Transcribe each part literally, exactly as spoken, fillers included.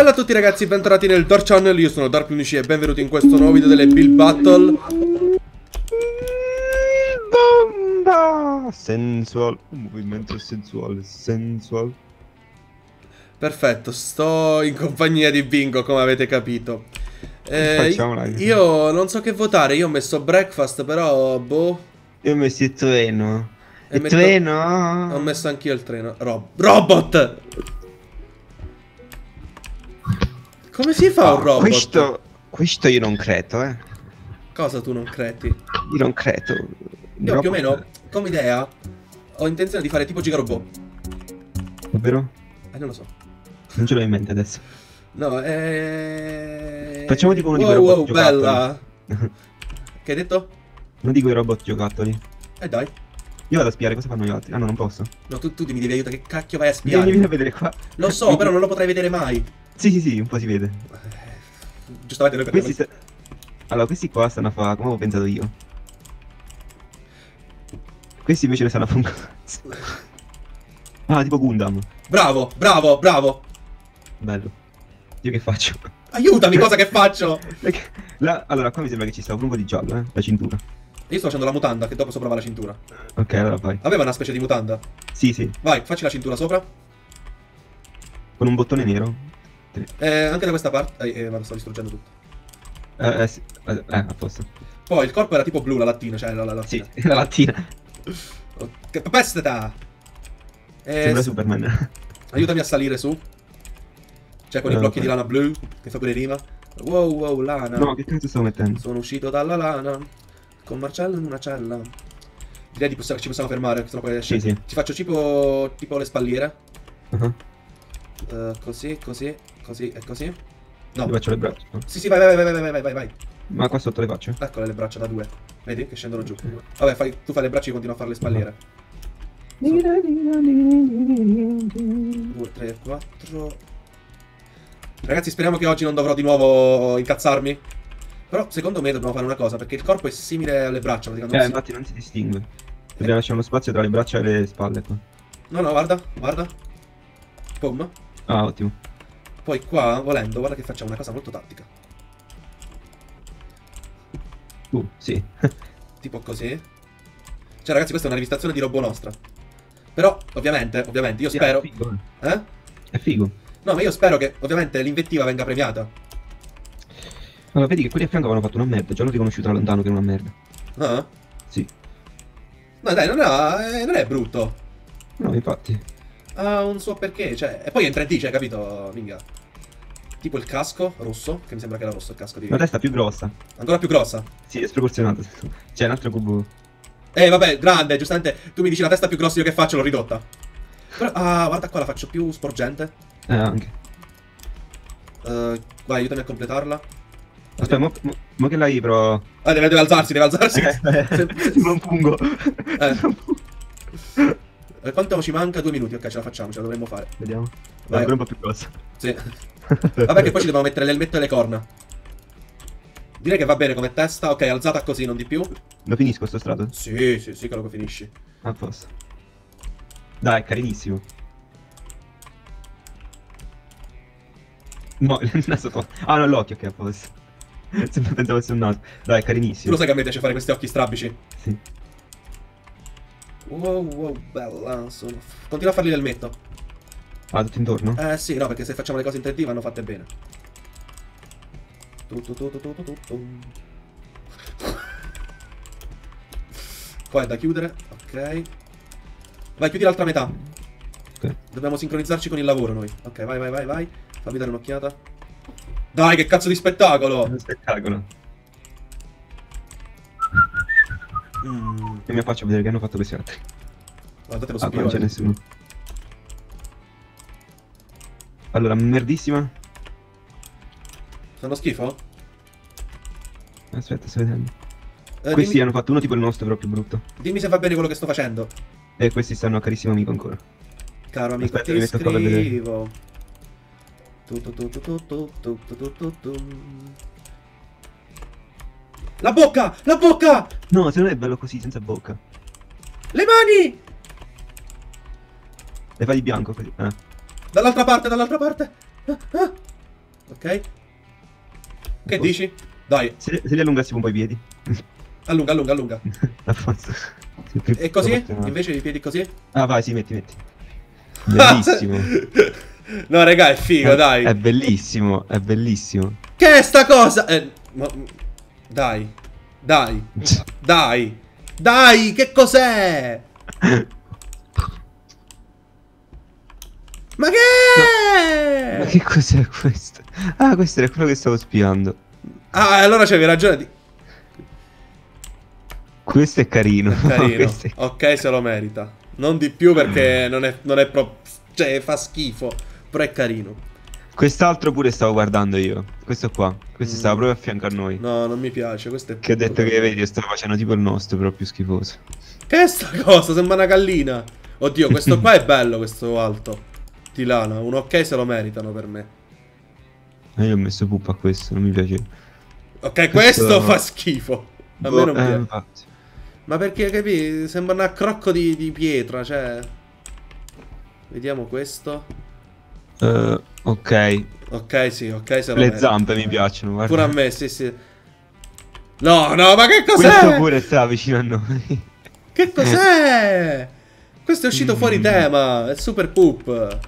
Bella a tutti ragazzi, bentornati nel Dark Channel, io sono Dark11 e benvenuti in questo nuovo video delle Build Battle. Bomba! Sensual, un movimento sensuale, sensual. Perfetto, sto in compagnia di Bingo, come avete capito. eh, Facciamola. Io non so che votare, io ho messo breakfast, però boh. Io ho messo il treno. E Il metto- treno? Ho messo anch'io il treno. Rob Robot! Come si fa un Ah, robot? Questo, questo io non credo, eh. Cosa tu non credi? Io non credo. Io Robot- più o meno, come idea, ho intenzione di fare tipo Gigarobot. Davvero? Eh, non lo so. Non ce l'ho in mente adesso. No, eh... Facciamo tipo uno di wow, quei robot wow, giocattoli. bella. Che hai detto? Uno di quei robot giocattoli. Eh dai. Io vado a spiare cosa fanno gli altri. Ah no, non posso. No, tu, tu mi devi aiutare, che cacchio vai a Vieni, vieni spiare? a vedere qua. Lo so, però non lo potrai vedere mai. Sì, sì, sì, un po' si vede. Eh, Giustamente noi Questi perché... sta... Allora, questi qua stanno a fare come avevo pensato io. Questi invece ne stanno a fare un cazzo. Ah, tipo Gundam. Bravo, bravo, bravo. Bello. Io che faccio? Aiutami, cosa che faccio? Perché la- Allora, qua mi sembra che ci sta un po' di giallo, eh? La cintura. Io sto facendo la mutanda, che dopo sopra va la cintura. Ok, allora vai. Aveva una specie di mutanda. Sì, sì. Vai, facci la cintura sopra. Con un bottone nero. Eh, anche da questa parte... Eh, eh, vado, sto distruggendo tutto. Eh, eh, sì. eh, eh, a posto. Poi il corpo era tipo blu, la lattina, cioè la, la Sì, lattina. la lattina. Oh, che pestata! Eh, Sembra s- Superman. Aiutami a salire su. Cioè con i Eh, blocchi ok. di lana blu, che fa pure rima. Wow, wow, lana. No, che cazzo stavo mettendo? Sono uscito dalla lana con Marcello in una cella. Direi di poss- che ci possiamo fermare, sennò poi esce. Sì, sì. Ci faccio tipo, tipo le spalliere. Uh-huh. Eh, così, così, così e così. No. Io faccio le braccia. no? Sì, sì, vai, vai, vai, vai, vai, vai, vai, vai. Ma qua sotto le faccio? Eccole le braccia da due. Vedi che scendono giù. Vabbè, fai, tu fai le braccia e io continuo a fare le spalliere. due, tre, quattro. Ragazzi, speriamo che oggi non dovrò di nuovo incazzarmi. Però secondo me dobbiamo fare una cosa, perché il corpo è simile alle braccia, praticamente. Eh, Non si- infatti non si distingue. Dobbiamo lasciare uno spazio tra le braccia e le spalle qua. No, no, guarda, guarda. Pum. Ah, ottimo. Poi qua, volendo, guarda che facciamo una cosa molto tattica. Uh, sì. Tipo così. Cioè, ragazzi, questa è una rivisitazione di robot nostra. Però, ovviamente, ovviamente, io spero... È figo, eh. Eh? È figo. No, ma io spero che, ovviamente, l'invettiva venga premiata. Allora, vedi che quelli a fianco avevano fatto una merda. Già l'ho riconosciuto da lontano che era una merda. Ah? Sì. No, dai, non è, non è brutto. No, infatti. Ha un suo perché, cioè... E poi è in tre D, cioè, capito? Minchia. Tipo il casco rosso, che mi sembra che era rosso il casco di... La testa più grossa. Ancora più grossa. Sì, è sproporzionato. C'è un altro cubo. Eh, vabbè, grande, giustamente. Tu mi dici la testa più grossa, io che faccio? L'ho ridotta. Però, ah, guarda qua, la faccio più sporgente. Eh, anche. Eh, vai, aiutami a completarla. Aspetta, mo, mo, mo che l'hai però... Ah, deve, deve alzarsi, deve alzarsi. Se- Sembra un fungo. Eh. Eh, quanto ci manca? Due minuti, ok, ce la facciamo, ce la dovremmo fare. Vediamo. Vai. Vai. Un po' più grossa. Sì. Vabbè che poi ci dobbiamo mettere l'elmetto e le corna. Direi che va bene come testa. Ok, alzata così, non di più. Lo finisco sto strato? Sì, sì, sì, che lo finisci. A posto. Dai, carinissimo. No, il naso to... Ah, no, l'occhio, ok, a posto. Sempre pensavo fosse un naso. Dai, Tu carinissimo. lo sai che a me piace fare questi occhi strabici? Sì. Wow, wow, bella. Sono... Continua a farli l'elmetto. Ah, tutto intorno? Eh sì, no, perché se facciamo le cose in tre D vanno fatte bene. Tu, tu, tu, tu, tu, tu, tu, tu. Qua è da chiudere, ok. Vai, chiudi l'altra metà. Ok. Dobbiamo sincronizzarci con il lavoro noi. Ok, vai, vai, vai, vai. Fammi dare un'occhiata. Dai, che cazzo di spettacolo! È uno spettacolo. Mm, Io mi faccio vedere che hanno fatto questi altri. guardate lo Ah, qua non c'è spione. nessuno. Allora, merdissima. Fanno schifo? Aspetta, sto vedendo. Eh, Questi dimmi, hanno fatto uno tipo il nostro, però più brutto. dimmi se va bene quello che sto facendo. E questi stanno a carissimo amico ancora. Caro amico, Aspetta, ti mi metto qua per vedere. scrivo. Tu, tu, tu, tu, tu, tu, tu, tu, tu, tu, tu. La bocca! La bocca! No, se non è bello così, senza bocca. Le mani! Le fai di bianco così. Eh. Dall'altra parte, dall'altra parte. Ah, ah. Ok. Che dici? Dai. Se, se li allungassi un po' i piedi. Allunga, allunga, allunga. Affonso. E così? Invece i piedi così? Ah, vai, sì, metti, metti. Bellissimo. No, raga, è figo, è, dai. È bellissimo, è bellissimo. Che è sta cosa? Eh, ma... Dai. Dai. Dai. Dai, che cos'è? Ma che? Ma che cos'è questo? Ah, questo era quello che stavo spiando. Ah, allora c'avevi ragione di... Questo è carino. È carino. È... Ok, se lo merita. Non di più perché non è, non è proprio... Cioè, fa schifo. Però è carino. Quest'altro pure stavo guardando io. Questo qua. Questo Mm. stava proprio a fianco a noi. No, non mi piace. Questo è... Che ho detto che, vedi, stavo facendo tipo il nostro, però più schifoso. Che è sta cosa? Sembra una gallina. Oddio, questo qua è bello, questo alto. Di lana. Un ok se lo meritano per me. E io ho messo puppa a questo, non mi piace. Ok, questo, questo fa schifo. A boh, me non eh, piace. infatti. Ma perché, capi? Sembra un accrocco di, di pietra, cioè... Vediamo questo. Uh, ok. Ok, sì, ok, se lo Le merita. zampe mi piacciono, guarda. Pure a me, sì, sì. No, no, ma che cos'è? Questo pure sta vicino a noi. Che cos'è? Questo è uscito Mm. fuori tema. È super poop.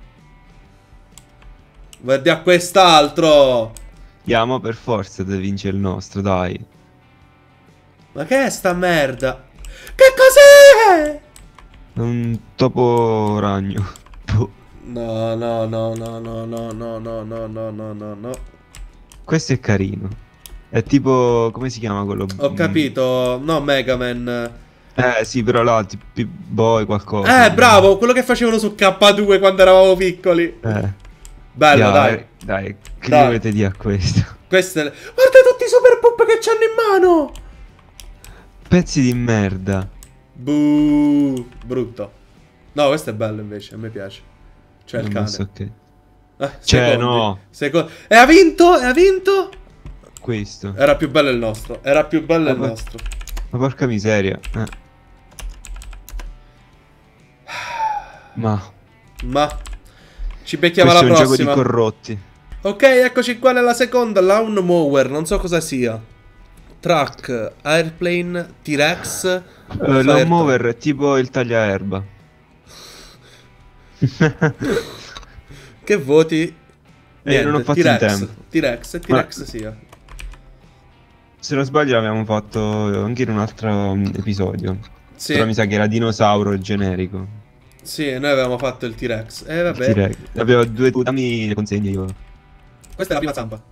Guardi a quest'altro. Andiamo per forza di vincere il nostro, dai. Ma che è sta merda? Che cos'è? Un topo ragno. Boh. No, no, no, no, no, no, no, no, no, no, no, no, no. Questo è carino. È tipo... come si chiama quello? Ho capito. No, Mega Man. Eh sì, però là, tipo boy qualcosa. Eh, bravo, quello che facevano su K due quando eravamo piccoli. Eh. Bello, Yeah, dai. Dai, che Dai. gli volete dire a questo? Questo è... Guarda tutti i super poop che c'hanno in mano. Pezzi di merda. Buh, brutto. No, questo è bello invece, a me piace. C'è il Non cane. so che... Eh, Cioè, secondi. no. Seco- E ha vinto? E ha vinto? Questo. Era più bello il nostro. Era più bello il Ma- nostro. Ma porca miseria. Eh. Ma... Ma ci becchiamo questo è alla un gioco di prossima. corrotti. Ok, eccoci qua nella seconda. Lawn Mower. Non so cosa sia. Truck, Airplane, T-Rex. Uh, Lawn mower è tipo il tagliaerba. Che voti? Eh, non ho fatto in T-Rex. tempo. T-Rex e T-Rex sia. Se non sbaglio l'abbiamo fatto anche in un altro um, episodio. Sì. Però mi sa che era dinosauro generico. Sì, noi avevamo fatto il T-Rex. E eh, vabbè. Direi. Avevo due... dammi le consegne io. Questa è la prima zampa.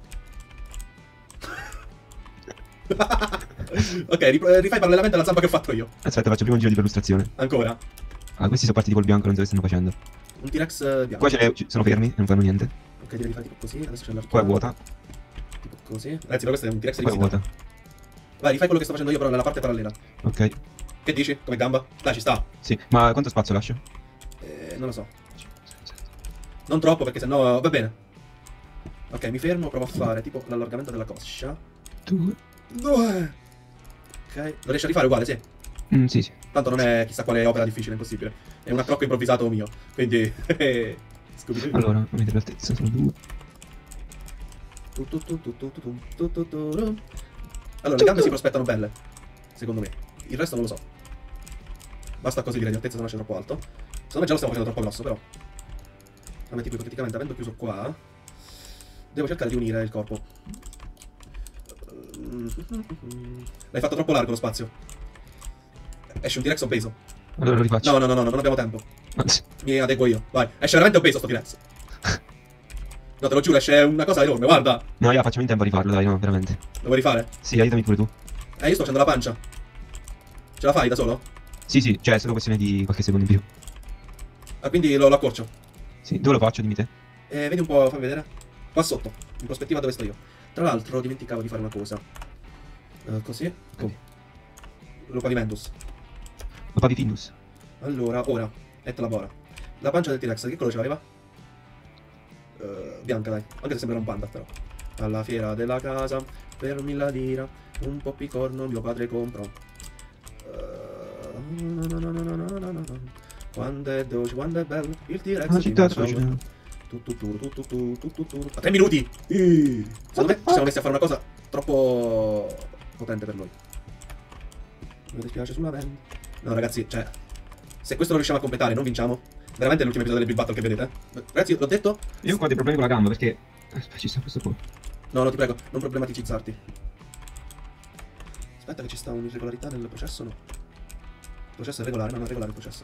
Ok, rip- rifai parallelamente alla zampa che ho fatto io. Aspetta, faccio prima un giro di perlustrazione. Ancora. Ah, questi sono partiti col bianco, non so che stanno facendo. Un T-Rex eh, bianco. Qua ce ne... sono fermi e non fanno niente. Ok, devi fare tipo così. Adesso c'è l'arco. Qua è vuota. Tipo così. Ragazzi, però questo è un T-Rex Qua è vuota. rivisitato. Vai, rifai quello che sto facendo io però nella parte parallela. Ok. Che dici? Come gamba? Dai, ci sta. Sì. Ma quanto spazio lascio? Eh, non lo so. Non troppo perché sennò va bene. Ok, mi fermo, provo a fare tipo l'allargamento della coscia. Due. Due. Ok, lo riesci a rifare uguale, sì. Mm, sì, sì. Tanto non è chissà quale opera difficile, impossibile. È un accrocco improvvisato mio. Quindi... Scooby-Doo. Allora, avete l'altezza, sono due. Tu, tu, tu, tu, tu, tu, tu, tu, tu, tu. Allora, le gambe si prospettano belle, secondo me. Il resto non lo so. Basta così dire di altezza se no c'è troppo alto. Secondo me già lo stiamo facendo troppo grosso, però. A me tipo ipoteticamente, avendo chiuso qua, devo cercare di unire il corpo. L'hai fatto troppo largo lo spazio. Esce un T-Rex obeso. Allora lo rifaccio. No, no, no, no, non abbiamo tempo. Anzi. Mi adeguo io, vai. Esce veramente obeso sto T-Rex. No, te lo giuro, esce una cosa enorme, guarda. No, io facciamo in tempo a rifarlo, dai, no, veramente. Lo vuoi rifare? Sì, aiutami pure tu. Eh, io sto facendo la pancia. Ce la fai da solo? Sì, sì, cioè è solo questione di qualche secondo in più. Ah, quindi lo, lo accorcio. Sì, dove lo faccio, dimmi te? Eh, vedi un po', fammi vedere. Qua sotto, in prospettiva dove sto io. Tra l'altro, dimenticavo di fare una cosa. Uh, così. Oh. Lo pavimentus. Lo pavi Findus. Allora, ora, et labora. La pancia del T-Rex, che colore ce l'aveva? Uh, bianca, dai. Anche se sembra un panda, però. Alla fiera della casa, per mille lira, un poppicorno mio padre comprò. Uh, no, no, no, no, no, no, no, no. Quando è dolce, quando è bello, il T-Rex La di città Marshall. sua A tre minuti! Secondo me ci siamo messi a fare una cosa troppo potente per noi. Mi dispiace sulla mente. No ragazzi, cioè, se questo non riusciamo a completare non vinciamo. Veramente è l'ultimo episodio del Build Battle che vedete. Ragazzi, l'ho detto? Io ho qua dei problemi con la gamba perché... Aspetta, ci sta questo qua. No, no, ti prego, non problematicizzarti. Aspetta che ci sta un'irregolarità nel processo, no. Il processo è regolare, ma non è regolare il processo.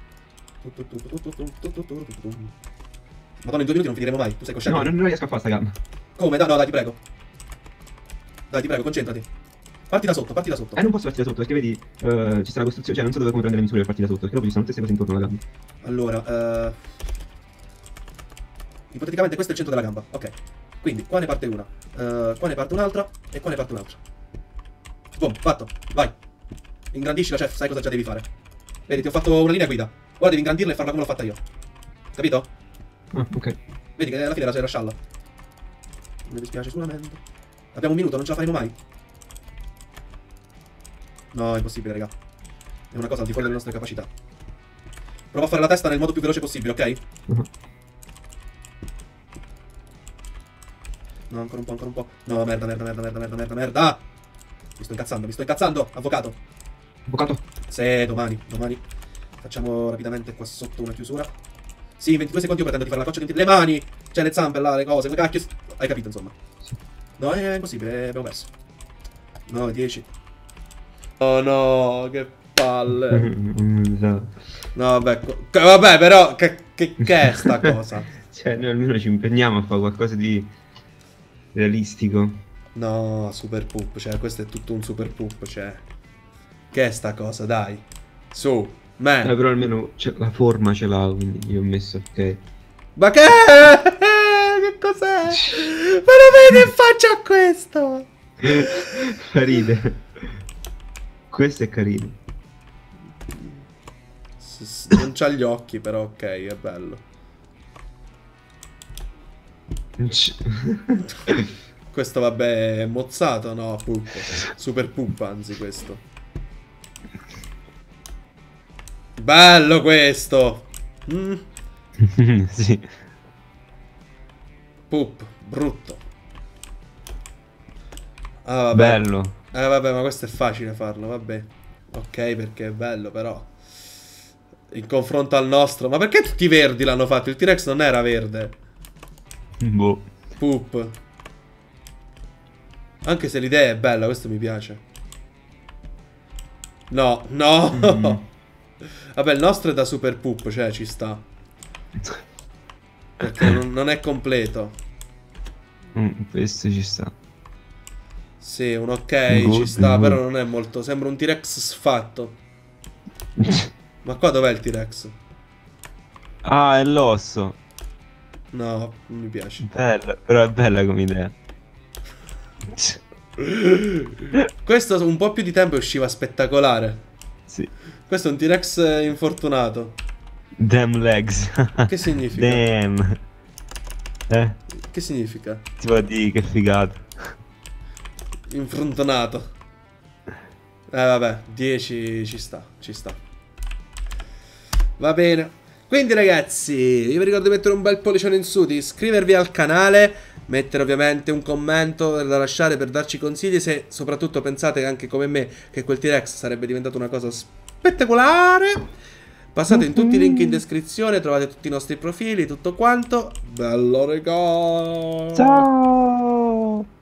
Madonna, in due minuti non finiremo mai, tu sei cosciente? No, non, non riesco a fare sta gamba. Come? No, no, dai, ti prego. Dai, ti prego, concentrati. Parti da sotto, parti da sotto. Eh, non posso partire da sotto perché vedi, uh, ci sta la costruzione, cioè non so dove come prendere le misure per partire da sotto, perché dopo ci sono tutte queste cose intorno alla gamba. Allora, uh... ipoteticamente questo è il centro della gamba, ok. Quindi, qua ne parte una, uh, qua ne parte un'altra e qua ne parte un'altra. Boom, fatto, vai. Ingrandiscila, chef, sai cosa già devi fare. Vedi, ti ho fatto una linea guida. Ora devi ingrandirla e farla come l'ho fatta io. Capito? Ah, ok. Vedi che alla fine era scialla. Mi dispiace solamente. Abbiamo un minuto, non ce la faremo mai. No, è impossibile, raga. È una cosa al di fuori delle nostre capacità. Prova a fare la testa nel modo più veloce possibile, ok? Uh-huh. No, ancora un po', ancora un po'. No, merda, merda, merda, merda, merda, merda, merda. Mi sto incazzando, mi sto incazzando, avvocato. Avvocato? Sì, domani, domani. Facciamo rapidamente qua sotto una chiusura. Sì, in ventidue secondi io pretendo di fare la coccia di... Le mani! Cioè, le zampe, là, le cose, le cacchio... Hai capito, insomma. Sì. No, è impossibile, abbiamo perso. No, dieci. Oh no, che palle. No, vabbè, vabbè, però, che, che, che è sta cosa? Cioè, noi almeno ci impegniamo a fare qualcosa di realistico. No, super poop, cioè, questo è tutto un super poop, cioè. Che è sta cosa, dai. Su, man. Eh, però almeno la forma ce l'ha, quindi io ho messo ok. Ma che? Che cos'è? Ma lo vedi in faccia a questo? Fa ride. Questo è carino. S non c'ha gli occhi, però ok, è bello. Questo vabbè è mozzato, no? Poop. Super poop, anzi, questo. Bello questo. Mm. Sì. Poop, brutto. Ah, vabbè. Bello. Eh vabbè, ma questo è facile farlo, vabbè. Ok, perché è bello, però in confronto al nostro... Ma perché tutti i verdi l'hanno fatto? Il T-Rex non era verde. Boh. Poop. Anche se l'idea è bella, questo mi piace. No, no. Mm. Vabbè, il nostro è da super poop, cioè ci sta. Perché non, non è completo. Mm, questo ci sta. Sì, un ok, good, ci sta, good. Però non è molto... Sembra un T-Rex sfatto. Ma qua dov'è il T-Rex? Ah, è l'osso. No, non mi piace. Bella, però è bella come idea. Questo un po' più di tempo usciva spettacolare. Sì. Questo è un T-Rex infortunato. Damn legs. Che significa? Damn. Eh? Che significa? Ti vuol dire che figata. Infrontonato. Eh vabbè, dieci ci sta, ci sta. Va bene. Quindi ragazzi, io vi ricordo di mettere un bel pollicione in su, di iscrivervi al canale, mettere ovviamente un commento da lasciare per darci consigli, se soprattutto pensate anche come me che quel T-Rex sarebbe diventato una cosa spettacolare. Passate in tutti i link in descrizione, trovate tutti i nostri profili, tutto quanto. Bello regalo. Ciao.